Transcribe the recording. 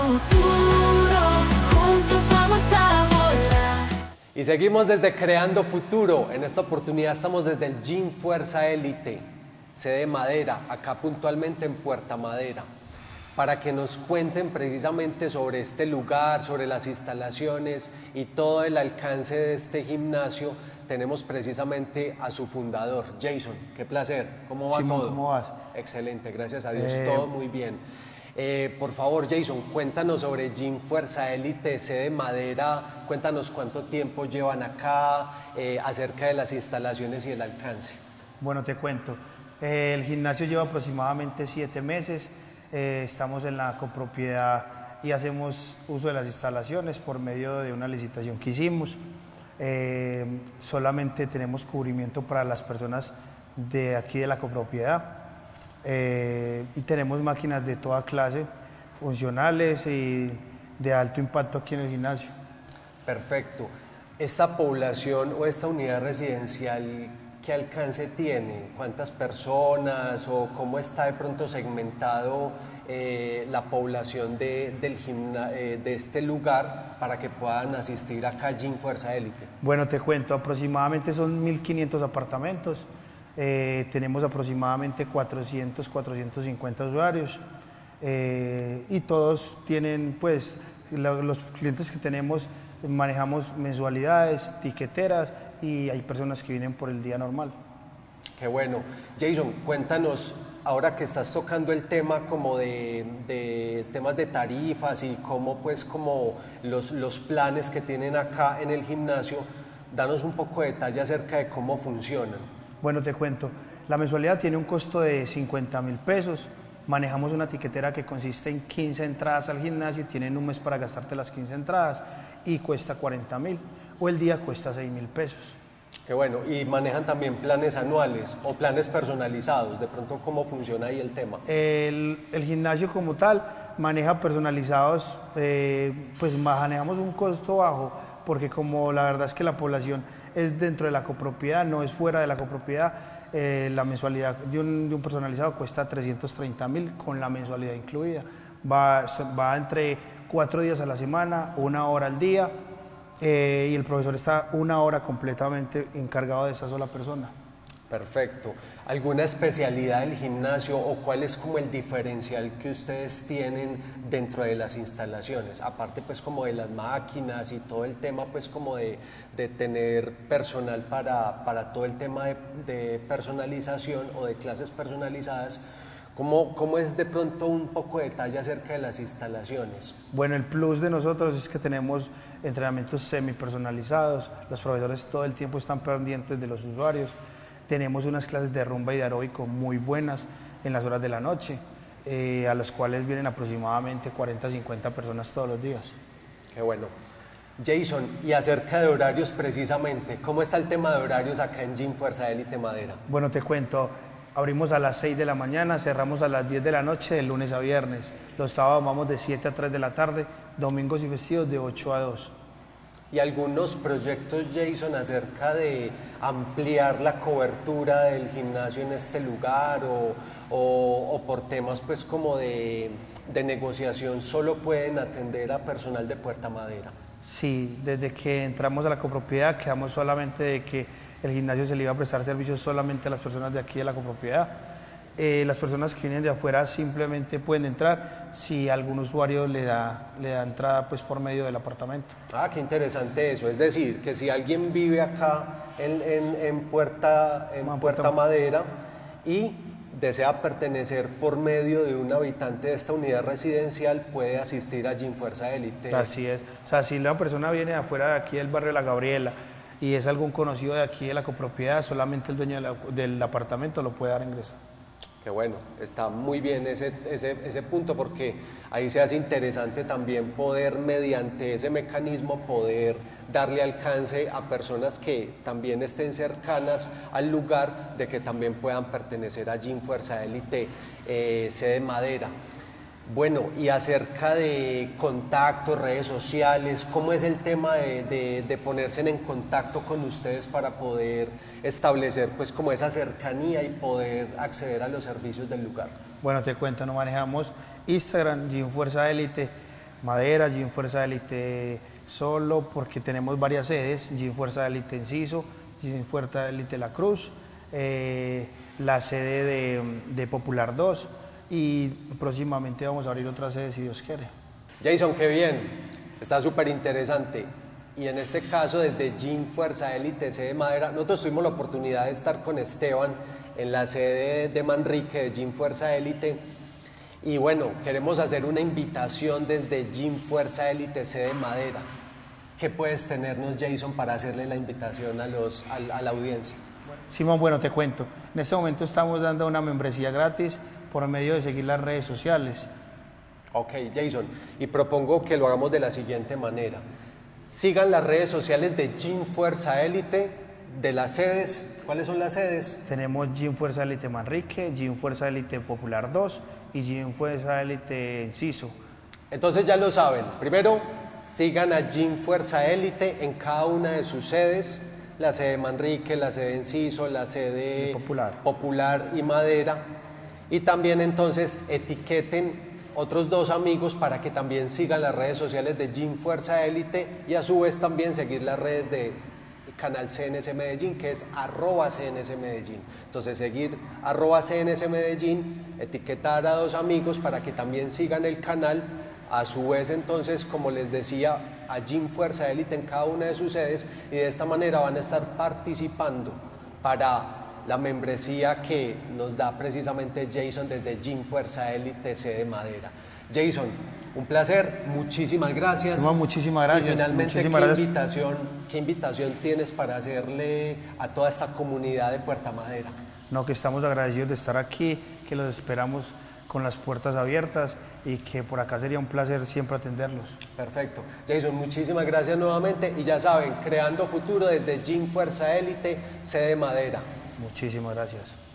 futuro, juntos vamos a volar. Y seguimos desde Creando Futuro. En esta oportunidad estamos desde el Gym Fuerza Élite, sede Madera, acá puntualmente en Puerta Madera, para que nos cuenten precisamente sobre este lugar, sobre las instalaciones y todo el alcance de este gimnasio. Tenemos precisamente a su fundador, Jason. Qué placer. ¿Cómo va Simón, todo? ¿cómo vas? Excelente, gracias a Dios, todo muy bien. Por favor, Jason, cuéntanos sobre Gym Fuerza Élite, sede Madera. Cuéntanos cuánto tiempo llevan acá, acerca de las instalaciones y el alcance. Bueno, te cuento. El gimnasio lleva aproximadamente 7 meses. Estamos en la copropiedad y hacemos uso de las instalaciones por medio de una licitación que hicimos. Solamente tenemos cubrimiento para las personas de aquí de la copropiedad y tenemos máquinas de toda clase, funcionales y de alto impacto aquí en el gimnasio. Perfecto. ¿Esta población o esta unidad residencial qué alcance tiene? ¿Cuántas personas o cómo está de pronto segmentado la población de este lugar para que puedan asistir acá a Gym Fuerza Élite? Bueno, te cuento, aproximadamente son 1.500 apartamentos, tenemos aproximadamente 400, 450 usuarios y todos tienen, pues, los clientes que tenemos manejamos mensualidades, tiqueteras y hay personas que vienen por el día normal. Qué bueno. Jason, cuéntanos, ahora que estás tocando el tema como de temas de tarifas y cómo pues como los planes que tienen acá en el gimnasio, danos un poco de detalle acerca de cómo funcionan. Bueno, te cuento, la mensualidad tiene un costo de 50.000 pesos, manejamos una tiquetera que consiste en 15 entradas al gimnasio y tienen un mes para gastarte las 15 entradas y cuesta 40.000 o el día cuesta 6.000 pesos. Qué bueno, y manejan también planes anuales o planes personalizados, de pronto cómo funciona ahí el tema. El gimnasio como tal maneja personalizados, pues manejamos un costo bajo porque como la verdad es que la población es dentro de la copropiedad, no es fuera de la copropiedad, la mensualidad de un personalizado cuesta 330.000 con la mensualidad incluida. Va entre 4 días a la semana, 1 hora al día y el profesor está 1 hora completamente encargado de esa sola persona. Perfecto. ¿Alguna especialidad del gimnasio o cuál es como el diferencial que ustedes tienen dentro de las instalaciones? Aparte pues como de las máquinas y todo el tema pues como de tener personal para todo el tema de personalización o de clases personalizadas. ¿Cómo es de pronto un poco de detalle acerca de las instalaciones? Bueno, el plus de nosotros es que tenemos entrenamientos semi-personalizados, los profesores todo el tiempo están pendientes de los usuarios, tenemos unas clases de rumba y de aeróbico muy buenas en las horas de la noche, a las cuales vienen aproximadamente 40 50 personas todos los días. Qué bueno. Jason, y acerca de horarios precisamente, ¿cómo está el tema de horarios acá en Gym Fuerza Élite Madera? Bueno, te cuento. Abrimos a las 6 de la mañana, cerramos a las 10 de la noche, de lunes a viernes. Los sábados vamos de 7 a 3 de la tarde, domingos y festivos de 8 a 2. ¿Y algunos proyectos, Jason, acerca de ampliar la cobertura del gimnasio en este lugar o por temas pues como de negociación solo pueden atender a personal de Puerta Madera? Sí, desde que entramos a la copropiedad quedamos solamente de que el gimnasio se le iba a prestar servicios solamente a las personas de aquí de la copropiedad. Las personas que vienen de afuera simplemente pueden entrar si algún usuario le da entrada pues por medio del apartamento. Ah, qué interesante eso. Es decir, que si alguien vive acá en Puerta Madera y desea pertenecer por medio de un habitante de esta unidad residencial, puede asistir a Gym Fuerza Élite. Así es. O sea, si la persona viene de afuera de aquí del barrio de La Gabriela y es algún conocido de aquí de la copropiedad, solamente el dueño del apartamento lo puede dar ingreso. Qué bueno, está muy bien ese punto porque ahí se hace interesante también poder mediante ese mecanismo poder darle alcance a personas que también estén cercanas al lugar de que también puedan pertenecer a Gym Fuerza Élite, sede Madera. Bueno, y acerca de contactos, redes sociales, ¿cómo es el tema de ponerse en contacto con ustedes para poder establecer pues como esa cercanía y poder acceder a los servicios del lugar? Bueno, te cuento, nos manejamos Instagram, Gym Fuerza Élite, Madera, Gym Fuerza Élite solo, porque tenemos varias sedes, Gym Fuerza Élite Enciso, Gym Fuerza Élite La Cruz, la sede de Popular 2 y próximamente vamos a abrir otra sede si Dios quiere. Jason, qué bien, está súper interesante. Y en este caso, desde Gym Fuerza Élite, sede Madera, nosotros tuvimos la oportunidad de estar con Esteban en la sede de Manrique de Gym Fuerza Élite. Y bueno, queremos hacer una invitación desde Gym Fuerza Élite, sede Madera. ¿Qué puedes tenernos, Jason, para hacerle la invitación a la audiencia? Simón, bueno, te cuento. En este momento estamos dando una membresía gratis por medio de seguir las redes sociales. Ok, Jason, y propongo que lo hagamos de la siguiente manera. Sigan las redes sociales de Gym Fuerza Élite, de las sedes. ¿Cuáles son las sedes? Tenemos Gym Fuerza Élite Manrique, Gym Fuerza Élite Popular 2 y Gym Fuerza Élite Enciso. Entonces ya lo saben. Primero, sigan a Gym Fuerza Élite en cada una de sus sedes. La sede Manrique, la sede Enciso, la sede Popular y Madera. Y también entonces etiqueten otros 2 amigos para que también sigan las redes sociales de Gym Fuerza Élite y a su vez también seguir las redes de canal CNS Medellín, que es @CNS Medellín. Entonces seguir @CNS Medellín, etiquetar a 2 amigos para que también sigan el canal. A su vez entonces, como les decía, a Gym Fuerza Élite en cada una de sus sedes y de esta manera van a estar participando para la membresía que nos da precisamente Jason desde Gym Fuerza Élite sede Madera. Jason, un placer, muchísimas gracias. No, muchísimas gracias. Y finalmente, muchísimas ¿qué invitación tienes para hacerle a toda esta comunidad de Puerta Madera? No, que estamos agradecidos de estar aquí, que los esperamos con las puertas abiertas y que por acá sería un placer siempre atenderlos. Perfecto. Jason, muchísimas gracias nuevamente y ya saben, creando futuro desde Gym Fuerza Élite sede Madera. Muchísimas gracias.